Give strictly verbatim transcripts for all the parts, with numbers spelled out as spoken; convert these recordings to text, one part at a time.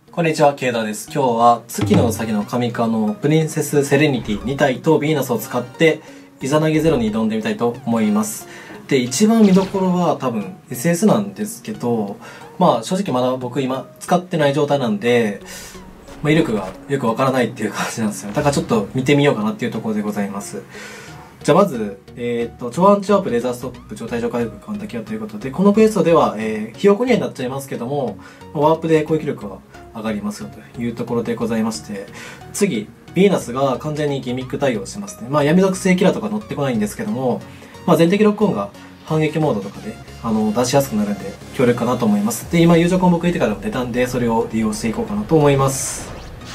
こんにちは、ケイダです。今日は月のうさぎの神化のプリンセスセレニティに体とヴィーナスを使ってイザナギゼロに挑んでみたいと思います。で、一番見どころは多分 エスエス なんですけど、まあ正直まだ僕今使ってない状態なんで、まあ、威力がよくわからないっていう感じなんですよ。だからちょっと見てみようかなっていうところでございます。じゃあまず、えっ、ー、と、超アンチワープレーザーストップ状態上回復簡単キャということで、このクエストでは、えー、ひよこにはなっちゃいますけども、ワープで攻撃力は上がりますよというところでございまして、次、ヴィーナスが完全にギミック対応してますね。まあ闇属性キラーとか乗ってこないんですけども、まあ全敵ロックオンが反撃モードとかで、あの、出しやすくなるんで、強力かなと思います。で、今、友情コンボクイテからも出たんで、それを利用していこうかなと思います。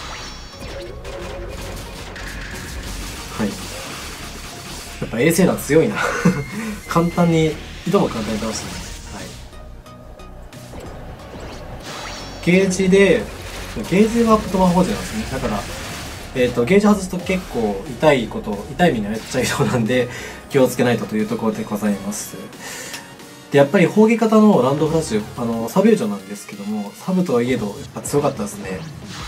はい。やっぱ衛星弾強いな。簡単に、いとも簡単に倒してね。はい。ゲージで、ゲージは言葉保持なんですね。だから、えっ、ー、と、ゲージ外すと結構痛いこと、痛い目に遭っちゃいそうなんで、気をつけないとというところでございます。で、やっぱり砲撃型のランドフラッシュ、あの、サブユージョンなんですけども、サブとはいえど、やっぱ強かったですね。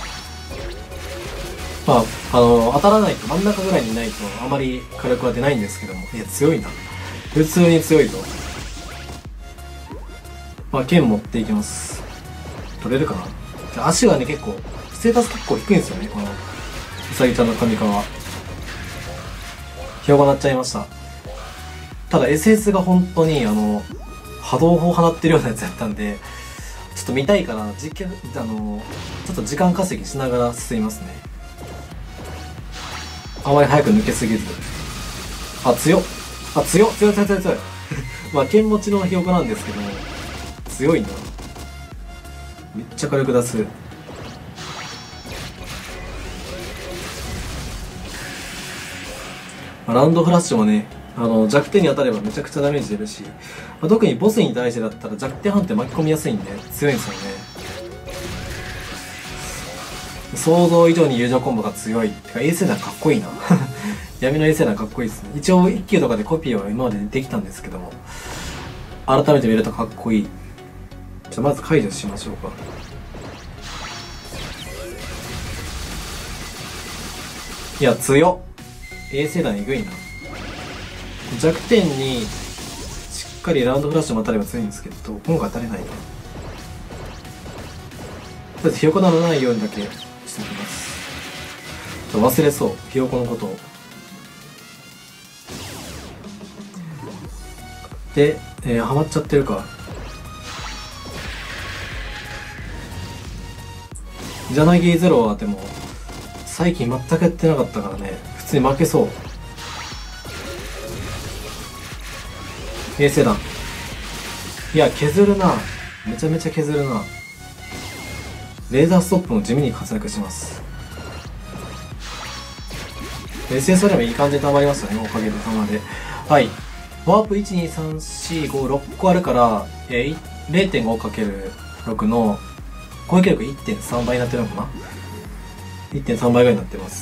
まあ、あの、当たらないと、真ん中ぐらいにいないと、あまり火力は出ないんですけども、いや、強いな。普通に強いと。まあ、剣持っていきます。取れるかな？足がね、結構、ステータス結構低いんですよね、この、うさぎちゃんの神川。ひよこなっちゃいました。ただ エスエス が本当に、あの、波動砲放ってるようなやつやったんで、ちょっと見たいから、実況、あの、ちょっと時間稼ぎしながら進みますね。あまり早く抜けすぎず。あ、強っ。あ、強っ強い強い強い強い。まあ、剣持ちのひよこなんですけども、強いな。めっちゃ火力出す。まあ、ラウンドフラッシュもね、あの、弱点に当たればめちゃくちゃダメージ出るし、まあ、特にボスに対してだったら弱点判定巻き込みやすいんで、強いんですよね。想像以上に友情コンボが強い。てか、衛星弾かっこいいな。闇の衛星弾かっこいいですね。一応、一級とかでコピーは今までできたんですけども、改めて見るとかっこいい。じゃあ、まず解除しましょうか。いや、強っ。衛星弾えぐいな。弱点に、しっかりラウンドフラッシュも当たれば強いんですけど、今回当たれないね。とりあえず、ひよこならないようにだけしておきます。忘れそう、ひよこのことを。で、えー、ハマっちゃってるか。イザナギゼロはでも、最近全くやってなかったからね、普通に負けそう。衛星弾。いや、削るな。めちゃめちゃ削るな。レーザーストップも地味に活躍します。エスエス でもいい感じで溜まりましたね、おかげで玉で。はい。ワープいち、に、さん、よん、ご、ろっこあるから、えー、れいてんごかけるろく の攻撃力 いってんさん 倍になってるのかな？ いってんさん 倍ぐらいになってます。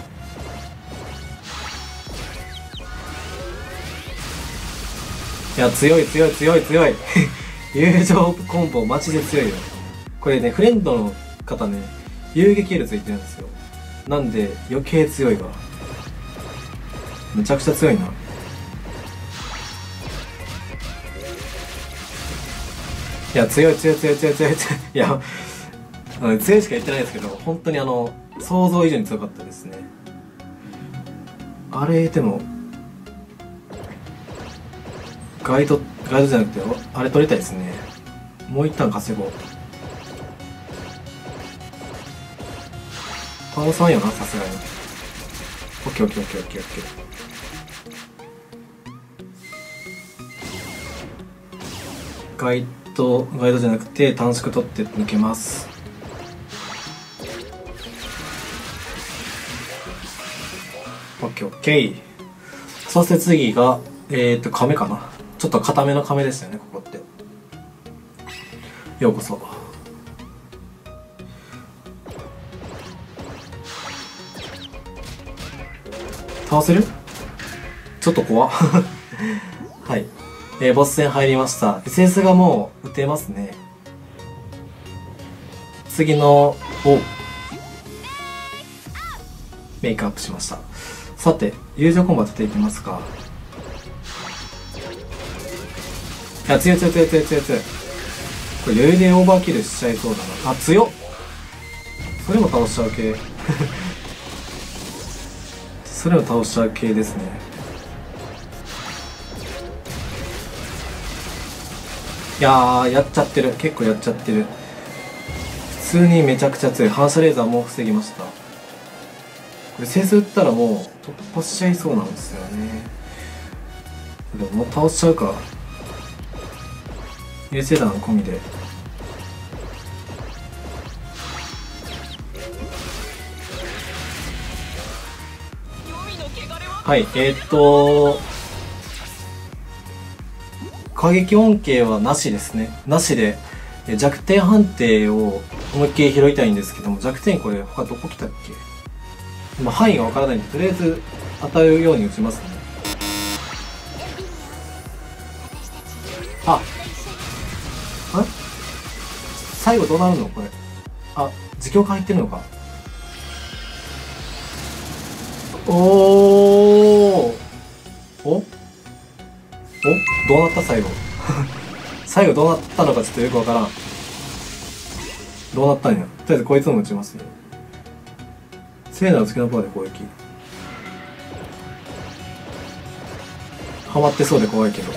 いや、強い強い強い強い。友情コンボマジで強いよ。これね、フレンドの方ね、遊撃 L ついてるんですよ。なんで、余計強いわ。めちゃくちゃ強いな。いや、強い強い強い強い強い強い。いや、強いしか言ってないですけど、本当にあの、想像以上に強かったですね。あれ、でも、ガイド、ガイドじゃなくて、あれ取りたいですね。もう一旦稼ごう。倒さんよな、さすがに。オッケーオッケーオッケーオッケーオッケー。ガイド、ガイドじゃなくて短縮取って抜けます。オッケーオッケー。そして次が、えーと、亀かな。ちょっと固めの亀ですよね、ここって。ようこそ。倒せる？ちょっと怖っ。はい。えー、ボス戦入りました。エスエス がもう打てますね。 次のおメイクアップしました。さて友情コンボ当てていきますか。いや強い強い強い強い強い強い。これ余裕でオーバーキルしちゃいそうだな。あ強っ。それも倒しちゃう系それも倒しちゃう系ですね。いやーやっちゃってる。結構やっちゃってる。普通にめちゃくちゃ強い。反射レーザーも防ぎました。これセース打ったらもう突破しちゃいそうなんですよね。でももう倒しちゃうか。衛星弾込みで。はいえー、っと過激恩恵はなしですね。なしで弱点判定を思いっきり拾いたいんですけども、弱点これ他どこ来たっけ。今範囲がわからないんでとりあえず当たるように打ちますね。ああ最後どうなるのこれ。あ自供が入ってるのか。おーおおどうなった最後最後どうなったのかちょっとよくわからん。どうなったんや。とりあえずこいつも撃ちますよ。聖なる月のパワーで攻撃。ハマってそうで怖いけど。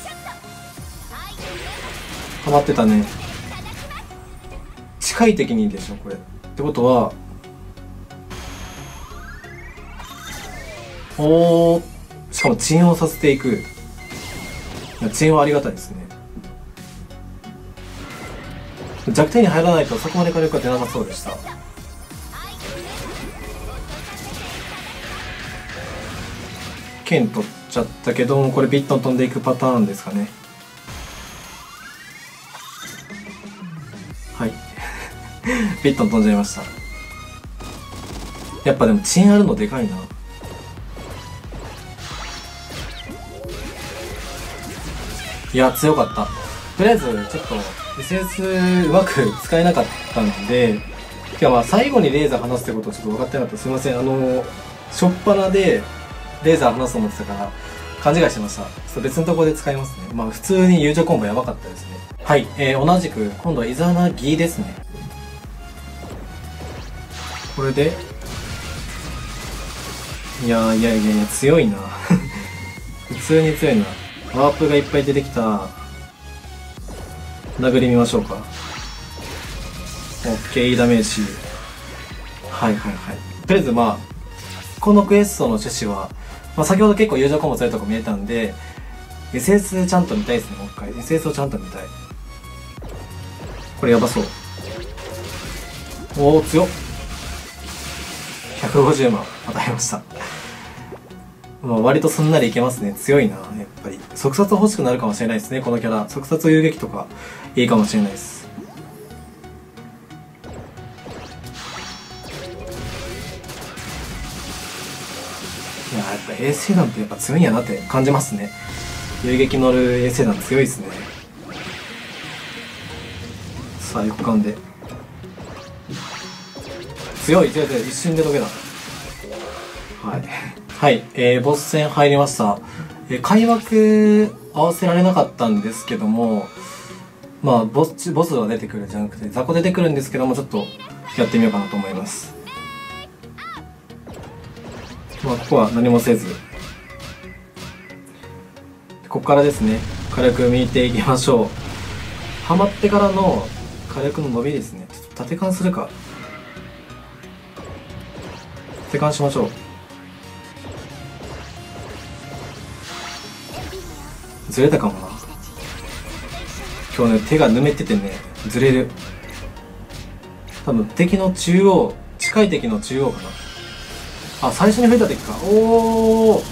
ハマってたね。近い敵にいいでしょこれ。ってことはおーしかも鎮圧させていく。いや鎮圧はありがたいですね。弱点に入らないとそこまで火力が出なさそうでした。剣取っちゃったけどもこれビットン飛んでいくパターンですかね。はいビットン飛んじゃいました。やっぱでも鎮あるのでかいな。いや強かった。とりあえずちょっと エスエス うまく使えなかったんで、いやまあ最後にレーザー離すってことをちょっと分かってなかった。すいません。あの初っ端でレーザー離すと思ってたから勘違いしてました。ちょっと別のところで使いますね。まあ普通に友情コンボやばかったですね。はい、えー、同じく今度はイザナギですね。これでいやいやいやいや強いな普通に強いな。ワープがいっぱい出てきた。殴り見ましょうか。オッケーいいダメージ。はいはいはい。とりあえずまあこのクエストの趣旨は、まあ、先ほど結構友情コンボ強いとこ見えたんで エスエス ちゃんと見たいですね。もう一回 エスエス をちゃんと見たい。これやばそう。おお強っ。ひゃくごじゅうまん与えましたまあ割とすんなりいけますね。強いな。やっぱり速殺欲しくなるかもしれないですね。このキャラ速殺遊撃とかいいかもしれないです。いややっぱ衛星弾ってやっぱ強いんやなって感じますね。遊撃乗る衛星弾強いですね。さあ横感で強い強い強い。一瞬で解けた。はいはい、えー、ボス戦入りました。えー、開幕合わせられなかったんですけども、まあボスボスは出てくるじゃなくて雑魚出てくるんですけども、ちょっとやってみようかなと思います。まあここは何もせず、ここからですね火力見ていきましょう。ハマってからの火力の伸びですね。ちょっと縦貫するか。縦貫しましょう。ずれたかもな。今日ね手がぬめっててねずれる。多分敵の中央、近い敵の中央かな。あ最初に増えた敵か。おお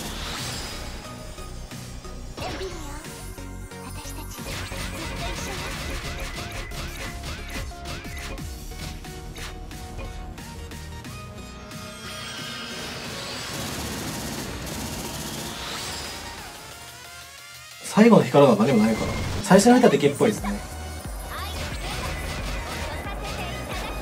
最後の光るのは何もないから最初に入った敵っぽいですね。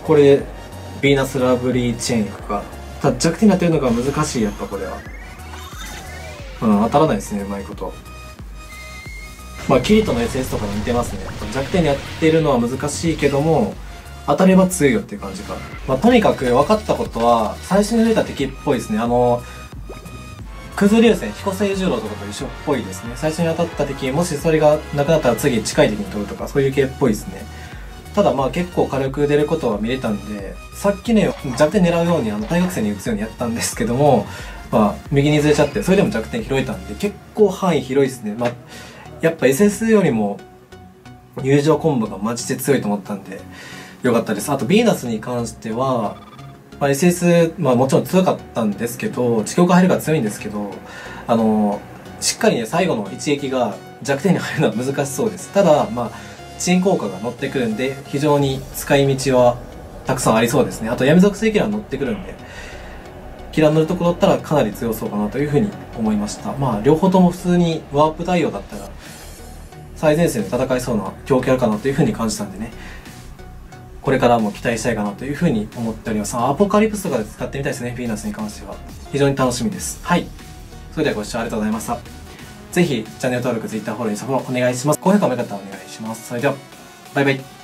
これヴィーナスラブリーチェーンいくか。ただ弱点になってるのが難しい、やっぱこれは。うん当たらないですね、うまいこと。まあキリトの エスエス とかに似てますね。弱点にやってるのは難しいけども当たれば強いよっていう感じか。まあとにかく分かったことは最初に出た敵っぽいですね。あのクズ流星彦星十郎とかと一緒っぽいですね。最初に当たった敵、もしそれがなくなったら次近い敵に取るとかそういう系っぽいですね。ただまあ結構軽く出ることは見れたんで、さっきね弱点狙うようにあの大学生に打つようにやったんですけども、まあ右にずれちゃってそれでも弱点拾えたんで結構範囲広いですね。まあやっぱ エスエス よりも友情コンボがマジで強いと思ったんでよかったです。あとヴィーナスに関しては、まあ、エスエス、まあもちろん強かったんですけど、地境が入るから強いんですけど、あのしっかりね最後の一撃が弱点に入るのは難しそうです。ただまあ遅延効果が乗ってくるんで非常に使い道はたくさんありそうですね。あと闇属性キラー乗ってくるんでキラー乗るところだったらかなり強そうかなというふうに思いました。まあ両方とも普通にワープ対応だったら最前線で戦いそうな強キャラかなというふうに感じたんでね、これからも期待したいかなというふうに思っております。アポカリプスとかで使ってみたいですね、ヴィーナスに関しては。非常に楽しみです。はい。それではご視聴ありがとうございました。ぜひチャンネル登録、Twitter フォローにサポートお願いします。高評価もよかったらお願いします。それでは、バイバイ。